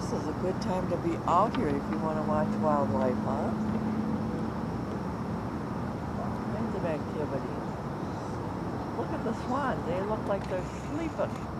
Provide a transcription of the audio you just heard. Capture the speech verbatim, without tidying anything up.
is a good time to be out here if you want to watch wildlife, huh? All kinds of activities. Look at the swans. They look like they're sleeping.